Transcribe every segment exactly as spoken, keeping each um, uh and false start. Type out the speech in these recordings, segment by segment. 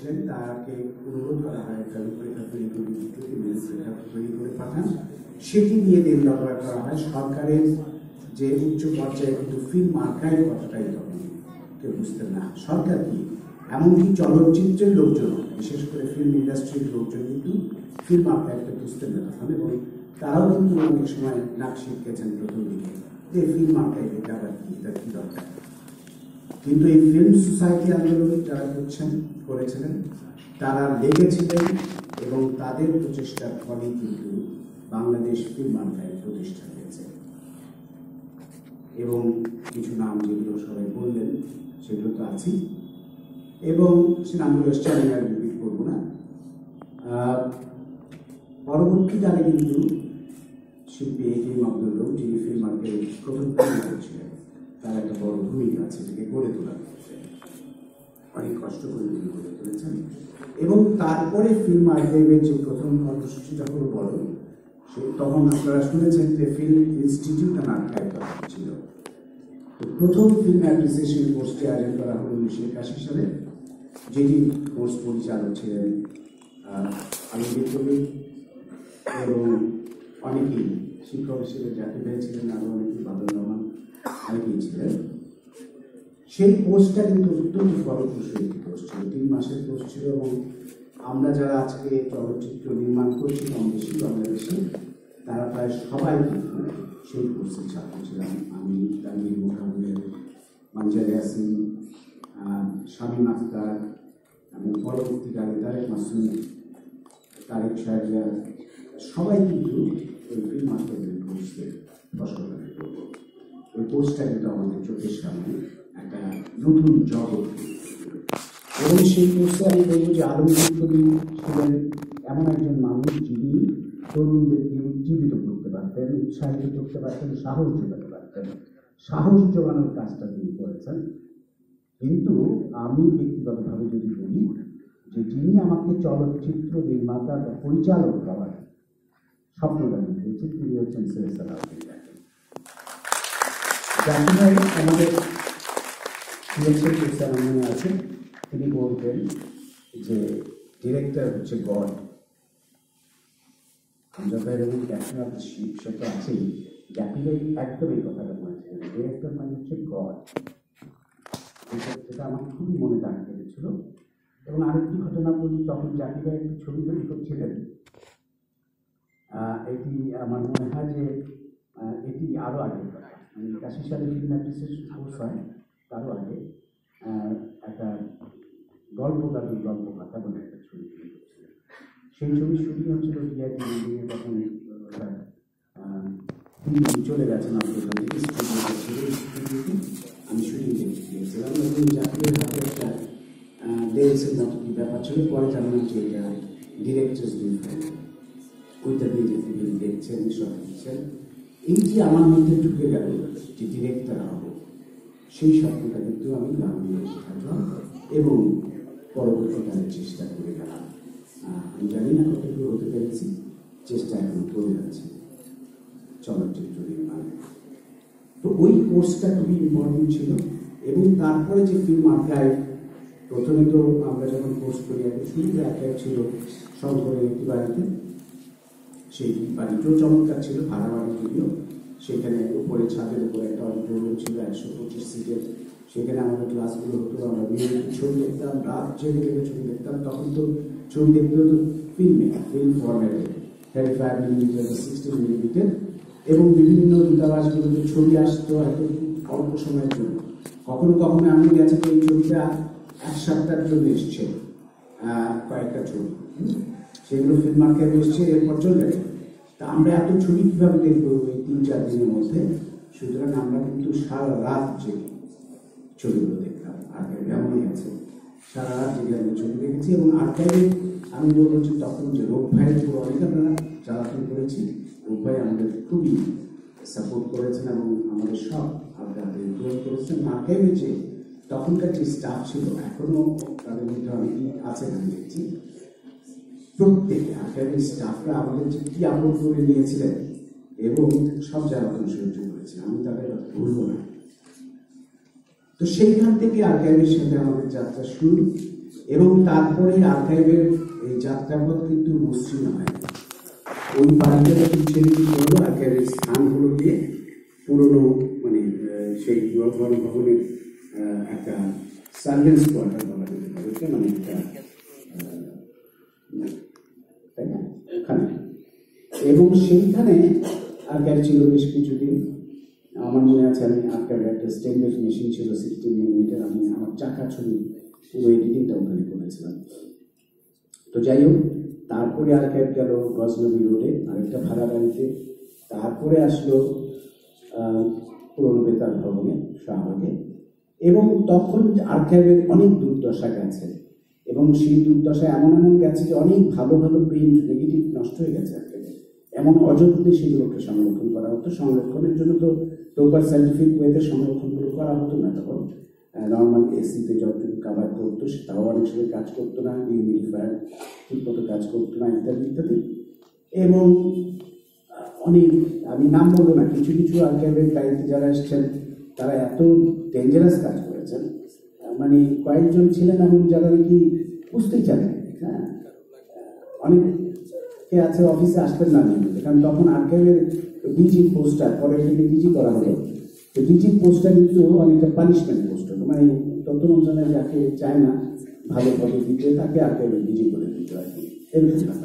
করেছিলেন তাকে অনুরোধ করা হয় একটা রূপরেখা তৈরি করে রূপরেখা তৈরি করে পাঠান, সেটি নিয়ে দিন ব্যবহার করা হয়। সরকারের যে উচ্চ পর্যায়ে কিন্তু ফিল্ম আর্কাইভ কথাটাই তখন কেউ বুঝতেন না সরকার কি, এমনকি চলচ্চিত্রের লোকজন বিশেষ করে ফিল্ম ইন্ডাস্ট্রির লোকজন কিন্তু ফিল্ম আর্কাইভকে বুঝতেন না তখন, এবং তারাও কিন্তু অনেক সময় নাক শিখেছেন প্রথম দিকে যে ফিল্ম আর্কাইভ এটা আবার কি, এটা কি দরকার। কিন্তু এই ফিল্ম সোসাইটি আন্দোলন যারা করছেন করেছিলেন তারা লেগেছিলেন এবং তাদের প্রচেষ্টার ফলে কিন্তু বাংলাদেশ ফিল্ম আর্কাইভ প্রতিষ্ঠা হয়েছে। এবং কিছু নাম যেগুলো সবাই বললেন সেগুলো তো আছেই, এবং সে নামগুলো এসছে আমি আর রিপিট করবো না। পরবর্তীকালে কিন্তু শিল্পী এ কে এম আব্দুল রব যিনি ফিল্ম আর্কাইভ প্রথম করছিলেন তার একটা বড় ভূমিকা আছে, যেটাকে গড়ে তোলা অনেক কষ্ট করে তিনি গড়ে তুলেছেন। এবং তারপরে ফিল্ম আর্কাইভের যে প্রথম কর্মসূচিটা হলো বড়, সে তখন আপনারা শুনেছেন যে ফিল্ম ইনস্টিটিউট অ্যান্ড আর্কাইভ ছিল। প্রথম ফিল্ম অ্যাপ্রিসিয়েশন কোর্সটি আয়োজন করা হলো উনিশশো একাশি সালে, যেটি কোর্স পরিচালক ছিলেন আলমগীর কবির এবং অনেকেই শিক্ষক হিসেবে জাকির ভাই ছিলেন, আরও অনেকেই বাদল রহমান অনেকেই ছিলেন। সেই কোর্সটা কিন্তু অত্যন্ত ফলপ্রসূ একটি কোর্স ছিল, তিন মাসের কোর্স ছিল, এবং আমরা যারা আজকে চলচ্চিত্র নির্মাণ করছি কম বেশি বাংলাদেশে তারা প্রায় সবাই কিন্তু সেই কোর্সের ছাত্র ছিলাম। আমি তানভীর মোহাম্মদ, মঞ্জুর ইয়াসিন, শামীম আখতার এবং পরবর্তীকালে তারেক মাসুম, তারেক শাহরিয়ার সবাই কিন্তু ওই ফিল্ম আর্কাইভের কোর্সে ফসল করব। ওই কোর্সটা কিন্তু আমাদের চোখের সামনে একটা নতুন জগৎ, এবং সেই কোর্সে আমি বলবো যে আলমগীর কবির ছিলেন এমন একজন মানুষ যিনি তরুণদেরকে উজ্জীবিত করতে পারতেন, উৎসাহিত করতে পারতেন, সাহস যোগাতে পারতেন। সাহস যোগানোর কাজটা তিনি করেছেন। কিন্তু আমি ব্যক্তিগতভাবে যদি বলি যে যিনি আমাকে চলচ্চিত্র নির্মাতা বা পরিচালক হওয়ার স্বপ্নটা দিয়েছেন তিনি হচ্ছেন সৈয়দ সালাউদ্দিন জাকির। জাকির ভাই আমাদের মনে আছে, তিনি বলতেন যে ডিরেক্টর হচ্ছে গড, যখন ক্যাপ্টেন অফ দ্য শিপ সে তো আছেই, জাকির ভাই একদম এই কথাটা বলেছিলেন ডিরেক্টর মানে হচ্ছে গড। যেটা আমার খুবই মনে দাগ কেটেছিল। এবং আরেকটি ঘটনা বলি, তখন জাকির ভাই একটি ছবি তৈরি করছিলেন, এটি আমার মনে হয় যে এটি আরও আগের কথা, মানে একাশি সালে ফিল্ম অ্যাপ্রিসিয়েশন কোর্স হয় তারও আগে একটা গল্প দাদুর গল্প কথা বলে একটা ছবি তৈরি করছিলেন। সেই ছবির শুটিং হচ্ছিল ভিআইপি বিল্ডিংয়ে, তখন তিনি চলে গেছেন আপনাদের স্টুডিওতে ছিল, স্টুডিওতে আমি শুটিং দেখতে গিয়েছিলাম এবং জাতীয় হাতে একটা লেন্সের মতো কি ব্যাপার ছিল, পরে জানলাম যে এটা ডিরেক্টরস ডিফারেন্ট, ওইটা দিয়ে যে ফিল্ম দেখছেন সব দিচ্ছেন। এইটি আমার মধ্যে ঢুকে গেল যে ডিরেক্টর হব, সেই স্বপ্নটা কিন্তু আমি গ্রামীণ থাকলাম এবং পরবর্তীকালে চেষ্টা করে গেলাম। আমি জানি না কতটুকু হতে পেরেছি, চেষ্টা এখন করে যাচ্ছি চলচ্চিত্র নির্মাণে। তো ওই কোর্সটা খুবই ইম্পর্টেন্ট ছিল। এবং তারপরে যে ফিল্ম আর্কাইভ, প্রথমে তো আমরা যখন কোর্স করি একটা ফিল্ম আর্কাইভ ছিল শঙ্করের একটি বাড়িতে, সেই বাড়িটাও চমৎকার ছিল, ভাড়া বাড়ি যদিও, সেখানে উপরে ছাদের উপরে একটা অডিটোরিয়াম ছিল একশো পঁচিশ সিটের, সেখানে আমাদের ক্লাসগুলো হতো, আমরা নিয়মিত ছবি দেখতাম, রাত জেগে জেগে ছবি দেখতাম। তখন তো ছবি দেখতে হতো ফিল্মে, ফিল্ম ফরম্যাটে, thirty five millimetre sixty millimetre, এবং বিভিন্ন দূতাবাসগুলোতে ছবি আসতো হয়তো অল্প সময়ের জন্য। কখনো কখনো এমন গেছে যে এই ছবিটা এক সপ্তাহের জন্য এসছে কয়েকটা ছবি, সেগুলো ফিল্ম আর্কাইভে এসছে, এরপর চলে যাবে। তা আমরা এত ছবি কীভাবে দেখবো এই তিন চার দিনের মধ্যে? সুতরাং আমরা কিন্তু সারা রাত জেগে ছবিগুলো দেখতাম। আর্কাইভে এমনই আছে, সারা রাত জেগে আমি ছবি দেখেছি। এবং আর্কাইভে আমি বলবো যে তখন যে রোগ ভাইয়ের উপর অনেক আমরা চলাচল করেছি, রোগ ভাই আমাদের খুবই সাপোর্ট করেছেন এবং আমাদের সব আপনাদের ইমপ্রুভ করেছেন। আর্কাইভে যে তখনকার যে স্টাফ ছিল, এখনও তাদের মধ্যে অনেকেই আছেন আমি দেখছি, প্রত্যেক আর্কাইভের স্টাফরা আমাদের যে কি আপন করে নিয়েছিলেন এবং সব জ্বালাতন সহ্য করেছে, আমি তাদের কথা ভুলবো না। তো সেইখান থেকে আর্কাইভের সাথে আমাদের যাত্রা শুরু এবং তারপরে আর্কাইভের এই যাত্রাপথ কিন্তু মসৃণ হয়। ওই বাড়িটা যখন ছেড়ে দিতে হলো আর্কাইভের স্থানগুলো দিয়ে পুরনো মানে সেই গণভবনের একটা সার্ভেন্স কোয়ার্টার বলা যেতে পারে, মানে একটা তাই না ওখানে, এবং সেইখানে আর্কাইভ ছিল বেশ কিছুদিন। আমার মনে আছে আমি আর্কাইভের একটা স্টেনলেস মেশিন ছিল সিক্সটিন মিলিমিটার, আমি আমার চাকা ছবি পুরো এডিটিংটা ওখানে করেছিলাম। তো যাই হোক, তারপরে আর্কাইভ গেল গজনবী রোডে আরেকটা ভাড়া বাড়িতে, তারপরে আসলো পুরনো বেতার ভবনে শাহবাগে, এবং তখন আর্কাইভের অনেক দুর্দশা গেছে, এবং সেই দুর্দশা এমন এমন গেছে যে অনেক ভালো ভালো প্রিন্ট নেগেটিভ নষ্ট হয়ে গেছে আর্কাইভে। এমন অযত্নে সেগুলোকে সংরক্ষণ করা হতো। সংরক্ষণের জন্য তো প্রপার সাইন্টিফিক ওয়েতে সংরক্ষণগুলো করা হতো না, তখন নর্মাল এসিতে যতটুকু কাভার করতো সেটাও অনেক সময় কাজ করতো না, হিউমিডিফায়ার ঠিক মতো কাজ করতো না, ইত্যাদি ইত্যাদি। এবং অনেক, আমি নাম বলবো না, কিছু কিছু আর্কাইভের দায়িত্বে যারা এসছেন তারা এত ডেঞ্জারাস কাজ করেছেন, মানে কয়েকজন ছিলেন এমন যারা নাকি বুঝতেই চান। হ্যাঁ, অনেকে আছে অফিসে আসতেন না নিয়মিত, কারণ তখন আর্কাইভের ডিজি পোস্টার পরে থেকে ডিজি করা হলো। তো ডিজি পোস্টার কিন্তু অনেকটা পানিশমেন্ট পোস্ট হতো, মানে তথ্য মন্ত্রণালয় যাকে চায় না ভালো পদে দিতে তাকে আর্কাইভের ডিজি করে দিতে আর কি, এরকম ব্যাপার।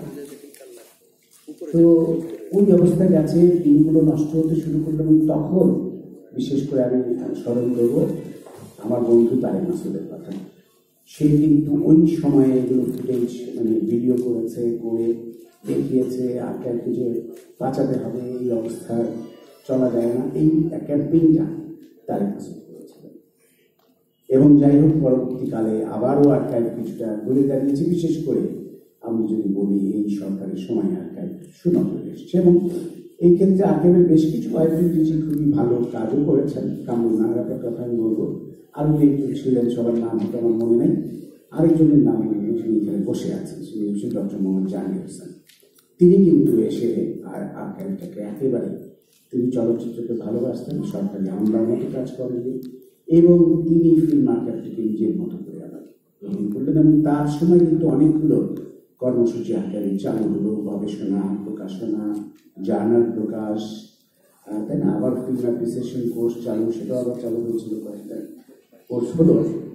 তো ওই অবস্থায় গেছে, দিনগুলো নষ্ট হতে শুরু করলো। এবং তখন বিশেষ করে আমি স্মরণ করবো আমার বন্ধু তারেক মাসুদের কথা। সে কিন্তু ওই সময়ে এগুলো ফুটেজ মানে ভিডিও করেছে, করে দেখিয়েছে আর্কাইভকে যে বাঁচাতে হবে, এই অবস্থায় চলা যায় না, এই ক্যাম্পেইনটা তারেক মাসুদ করেছিলেন। এবং যাই হোক, পরবর্তীকালে আবারও আর্কাইভ কিছুটা ঘুরে দাঁড়িয়েছে, বিশেষ করে আমি যদি বলি এই সরকারের সময় আর্কাইভ সুনজরে এসেছে। এবং এই ক্ষেত্রে আর্কাইভের বেশ কিছু কয়েকজন ডিজি খুবই ভালো কাজও করেছেন। কামরুল নাহারের কথা আমি বলবো, আরও যে একজন ছিলেন, সবার নাম হয়তো আমার মনে নেই, আরেকজনের নাম যিনি এখানে বসে আছেন তিনি হচ্ছেন ডক্টর মোহাম্মদ জাহাঙ্গীর হোসেন। তিনি কিন্তু এসে আর আর্কাইভটাকে একেবারে, তিনি চলচ্চিত্রকে ভালোবাসতেন, সরকারি আমলার মতো কাজ করেননি, এবং তিনি ফিল্ম আর্কাইভটাকে নিজের মতো করে আবার গ্রহণ করলেন। এবং তার সময় কিন্তু অনেকগুলো কর্মসূচি আকারে চালু হলো, গবেষণা, প্রকাশনা, জার্নাল প্রকাশ, তাই না, আবার ফিল্ম অ্যাপ্রিসিয়েশন কোর্স চালু, সেটাও আবার চালু হয়েছিল, কয়েকটা কোর্স হলো।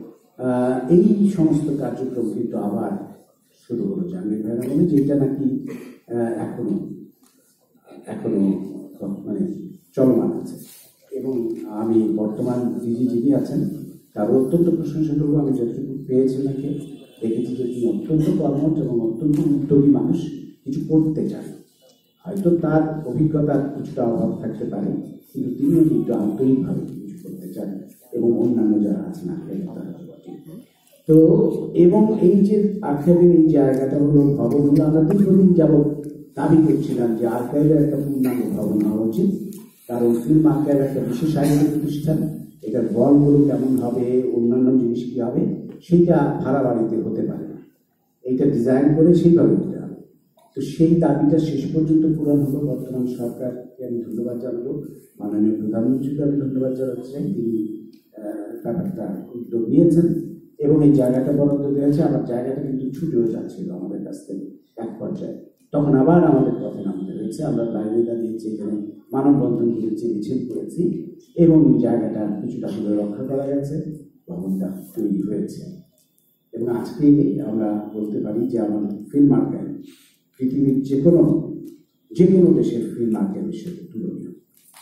এই সমস্ত কার্যক্রম কিন্তু আবার শুরু হলো জাহাঙ্গীর ভাইয়ের আমলে, যেটা নাকি এখনো এখনো মানে চলমান আছে। এবং আমি বর্তমান যিনি যিনি আছেন তার অত্যন্ত প্রশংসা করবো। আমি যতটুকু পেয়েছি নাকি দেখেছি যে তিনি অত্যন্ত কর্মঠ এবং অত্যন্ত উদ্যোগী মানুষ, কিছু করতে চান। হয়তো তার অভিজ্ঞতার কিছুটা অভাব থাকতে পারে, কিন্তু তিনিও কিন্তু আন্তরিকভাবে কিছু করতে চান, এবং অন্যান্য যারা আছেন আর্কাইভে তারা। তো এবং এই যে আর্কাইভের এই জায়গাটা হলো ভবন হলো, আমরা দীর্ঘদিন যাবৎ দাবি করছিলাম যে আর্কাইভের একটা পূর্ণাঙ্গ ভবন হওয়া উচিত, কারণ ফিল্ম আর্কাইভ একটা বিশেষ সাহিত্য প্রতিষ্ঠান, এটার বলগুলো কেমন হবে, অন্যান্য জিনিস কী হবে, সেইটা ভাড়া বাড়িতে হতে পারে না, এইটা ডিজাইন করে সেইভাবে হতে হবে। তো সেই দাবিটা শেষ পর্যন্ত পূরণ হলো। বর্তমান সরকারকে আমি ধন্যবাদ জানাবো, মাননীয় প্রধানমন্ত্রীকে আমি ধন্যবাদ জানাতে চাই, তিনি ব্যাপারটা উদ্যোগ নিয়েছেন এবং এই জায়গাটা বরাদ্দ দিয়েছে। আবার জায়গাটা কিন্তু ছুটেও যাচ্ছিল আমাদের কাছ থেকে এক পর্যায়ে, তখন আবার আমাদের পথে নামতে হয়েছে। আমরা বাইরে দাঁড়িয়েছি, এখানে মানববন্ধন করেছি, মিছিল করেছি, এবং জায়গাটা কিছুটা হলে রক্ষা করা গেছে, ভবনটা তৈরি হয়েছে। এবং আজকে আমরা বলতে পারি যে আমাদের ফিল্ম আর্কাইভ পৃথিবীর যে কোনো যে কোনো দেশের ফিল্ম আর্কাইভের সাথে তুলনীয়।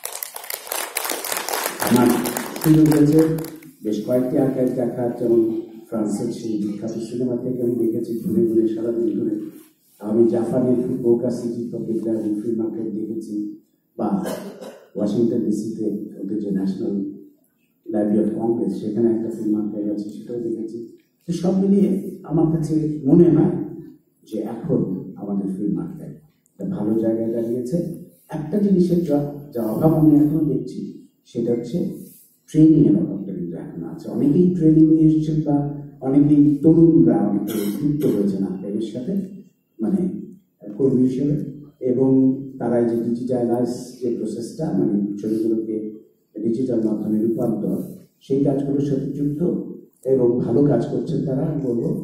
আমার সুযোগ হয়েছে বেশ কয়েকটি আর্কাইভ দেখার, যেমন ফ্রান্সের সেই বিখ্যাত সিনেমা থেকে আমি দেখেছি ঘুরে ঘুরে সারাদিন ধরে। আমি জাপানের ফুকুওকা সিটি কপিটা ফিল্ম আর্কাইভ দেখেছি, বা ওয়াশিংটন ডিসিতে ওদের যে ন্যাশনাল লাইব্রেরি অফ কংগ্রেস সেখানে একটা ফিল্ম আর্কাইভ আছে, সেটাও দেখেছি। তো সব মিলিয়ে আমার কাছে মনে হয় যে এখন আমাদের ফিল্ম আর্কাইভ ভালো জায়গায় দাঁড়িয়েছে। একটা জিনিসের যা অভাব আমি এখনো দেখছি, সেটা হচ্ছে ট্রেনিং এর অভাবটা কিন্তু এখন আছে। অনেকেই ট্রেনিং নিয়ে এসেছেন, বা অনেকেই তরুণরা অনেকে যুক্ত হয়েছেন আর্কাইভের সাথে, মানে কর্মী হিসেবে, এবং তারা যে ডিজিটালাইজ যে প্রসেসটা, মানে ছবিগুলোকে ডিজিটাল মাধ্যমে রূপান্তর, সেই কাজগুলোর সাথে যুক্ত এবং ভালো কাজ করছেন তারা, আমি বলবো।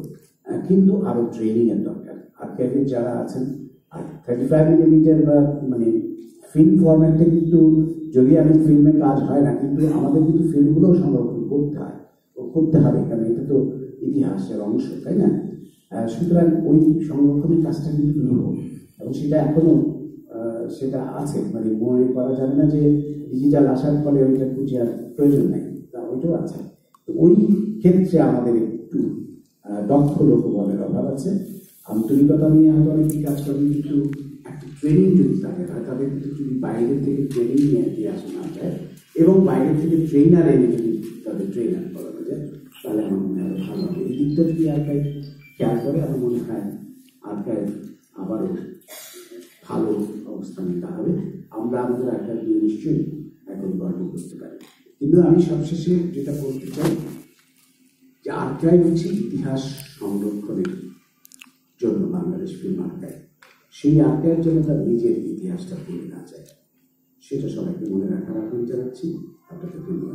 আহ, কিন্তু আরো ট্রেনিং এর দরকার। আর্কাইভে যারা আছেন আর থার্টি ফাইভ মিলিমিটার বা মানে ফিল্ম ফরম্যাটে কিন্তু যদি আমি ফিল্মে কাজ হয় না, কিন্তু আমাদের কিন্তু ফিল্মগুলোও সংরক্ষণ করতে হয় ও করতে হবে, কারণ এটা তো ইতিহাসের অংশ, তাই না? আহ, সুতরাং ওই সংরক্ষণের কাজটা কিন্তু নিব, এবং সেটা এখনো আহ, সেটা আছে, মানে মনে করা যাবে না যে ডিজিটাল আসার ফলে ওইটা খুঁজার প্রয়োজন নেই, তা ওইটাও আছে। তো ওই ক্ষেত্রে আমাদের একটু আহ, দক্ষ লোকবলের অভাব আছে। আন্তরিকতা নিয়ে হয়তো অনেকেই কাজ করেন, কিন্তু একটা ট্রেনিং যদি থাকে, তাদের কিন্তু যদি বাইরে থেকে ট্রেনিং নিয়ে দিয়ে আসা না যায় এবং বাইরে থেকে ট্রেনার এনে যদি তাদের ট্রেনার করানো যায়, তাহলে আমার মনে হয় ভালো হবে। এই দিকটা যদি আর্কাইভ খেয়াল করে, আমার মনে হয় আর্কাইভ আবারও ভালো অবস্থানে দাঁড়াবে। আমরা আমাদের আর্কাইভ নিয়ে নিশ্চয়ই এখন গর্ব করতে পারি। কিন্তু আমি সবশেষে যেটা বলতে চাই যে আর্কাইভ হচ্ছে ইতিহাস সংরক্ষণের জন্য বাংলাদেশ ফিল্ম আর্কাইভ। সেই আর্কাইভ যেন তার নিজের ইতিহাসটা ভুলে না যায়, সেটা সবাইকে মনে রাখার আহ্বান জানাচ্ছি। আপনাকে ধন্যবাদ।